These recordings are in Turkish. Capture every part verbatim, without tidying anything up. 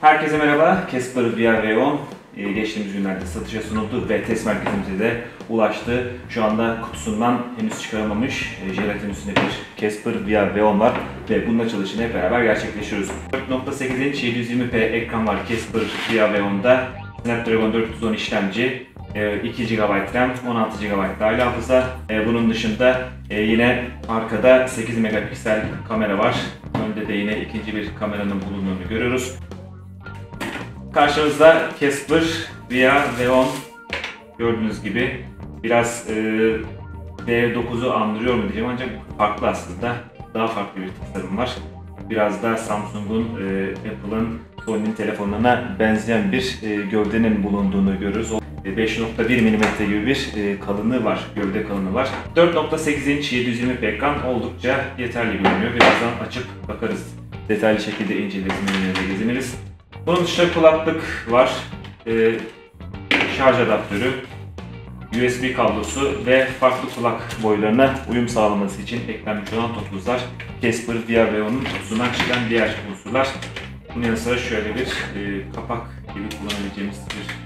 Herkese merhaba. Casper V R V on e, geçtiğimiz günlerde satışa sunuldu ve test merkezimize de ulaştı. Şu anda kutusundan henüz çıkarılmamış e, jelatin üstünde bir Casper V R V on var ve bunun açılışını hep beraber gerçekleştiriyoruz. dört nokta sekiz inç yedi yüz yirmi p ekran var Casper V R V on'da. Snapdragon dört yüz on işlemci, iki gigabayt RAM, on altı gigabayt dahili hafıza. Bunun dışında yine arkada sekiz megapiksel kamera var. Önde de yine ikinci bir kameranın bulunduğunu görüyoruz. Karşımızda Casper V R V on, gördüğünüz gibi biraz e, V dokuzu andırıyor mu diyeceğim, ancak farklı aslında. Daha farklı bir tasarım var. Biraz da Samsung'un, e, Apple'ın, Sony'nin telefonlarına benzeyen bir e, gövdenin bulunduğunu görürüz. beş nokta bir milimetre gibi bir e, kalınlığı var, gövde kalınlığı var. dört nokta sekiz inç yedi yüz yirmi p ekran oldukça yeterli görünüyor. Birazdan açıp bakarız. Detaylı şekilde incelemelerini geziniriz. Bunun dışında kulaklık var, e, şarj adaptörü, U S B kablosu ve farklı kulak boylarına uyum sağlaması için eklenmiş olan topuzlar. Casper V R V on'un kutusundan çıkan diğer unsurlar. Bunun yanı sıra şöyle bir e, kapak gibi kullanabileceğimiz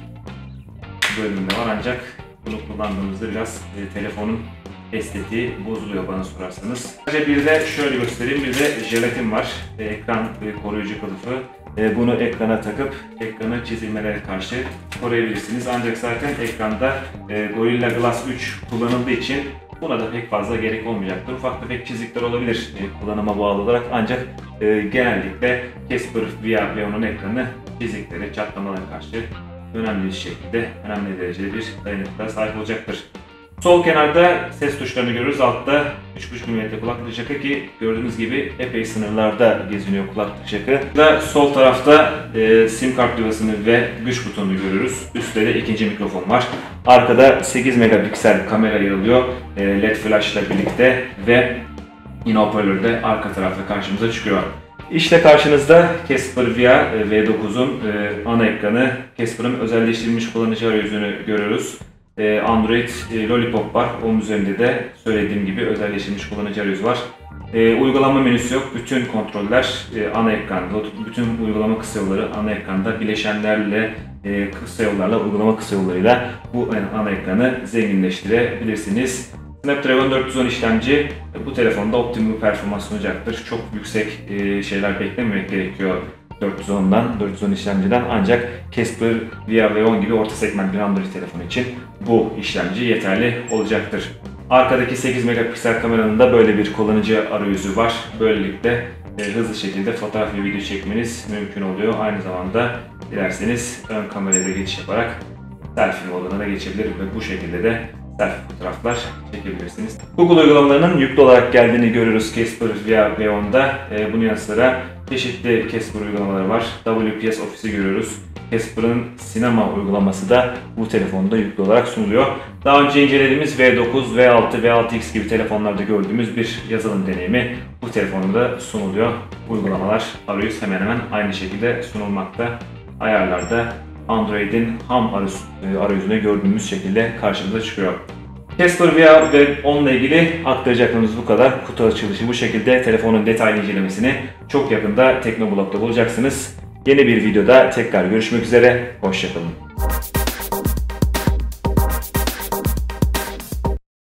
bir bölümde var, ancak bunu kullandığımızda biraz e, telefonun estetiği bozuluyor bana sorarsanız. Sadece bir de şöyle göstereyim, bir de jelatin var, e, ekran e, koruyucu kılıfı. E, bunu ekrana takıp ekranı çizilmelere karşı koruyabilirsiniz. Ancak zaten ekranda e, Gorilla Glass üç kullanıldığı için buna da pek fazla gerek olmayacaktır. Ufak tefek çizikler olabilir e, kullanıma bağlı olarak, ancak e, genellikle Casper V R V on'un ekranı çiziklere, çatlamalara karşı önemli bir şekilde, önemli derecede bir dayanıklılığa sahip olacaktır. Sol kenarda ses tuşlarını görürüz. Altta üç buçuk milimetre kulaklık jackı, ki gördüğünüz gibi epey sınırlarda geziniyor kulaklık jackı. Burada sol tarafta e, sim kart yuvasını ve güç butonunu görürüz. Üstte de ikinci mikrofon var. Arkada sekiz megapiksel kamera yer alıyor e, led flash ile birlikte ve yine hoparlör de arka tarafta karşımıza çıkıyor. İşte karşınızda Casper V R V dokuz'un e, ana ekranı. Casper'ın özelleştirilmiş kullanıcı arayüzünü görüyoruz. Android Lollipop var. Onun üzerinde de söylediğim gibi özelleştirilmiş kullanıcı arayüzü var. E, uygulama menüsü yok. Bütün kontroller e, ana ekranda. Bütün uygulama kısa yolları ana ekranda. Bileşenlerle, e, kısa yollarla, uygulama kısa yollarıyla bu ana ekranı zenginleştirebilirsiniz. Snapdragon dört yüz on işlemci bu telefonda optimum performans sunacaktır. Çok yüksek e, şeyler beklememek gerekiyor dört yüz on'dan, dört yüz on işlemciden, ancak Casper V R V on gibi orta segment bir Android telefon için bu işlemci yeterli olacaktır. Arkadaki sekiz megapiksel kameranın da böyle bir kullanıcı arayüzü var. Böylelikle e, hızlı şekilde fotoğraf ve video çekmeniz mümkün oluyor. Aynı zamanda dilerseniz ön kameraya da geçiş yaparak selfie moduna da geçebilir ve bu şekilde de selfie fotoğraflar çekebilirsiniz. Google uygulamalarının yüklü olarak geldiğini görüyoruz Casper V R V on'da. E, bunun yanı sıra çeşitli Casper uygulamaları var. W P S Office'i görüyoruz. Casper'ın sinema uygulaması da bu telefonda yüklü olarak sunuluyor. Daha önce incelediğimiz V dokuz, V altı, V altı X gibi telefonlarda gördüğümüz bir yazılım deneyimi bu telefonda sunuluyor. Uygulamalar, arayüz hemen hemen aynı şekilde sunulmakta. Ayarlarda Android'in ham arayüzünde gördüğümüz şekilde karşımıza çıkıyor. Casper V R ve onunla ilgili aktaracaklarımız bu kadar. Kutu açılışı bu şekilde. Telefonun detaylı incelemesini çok yakında Teknoblog'da bulacaksınız. Yeni bir videoda tekrar görüşmek üzere. Hoşça kalın.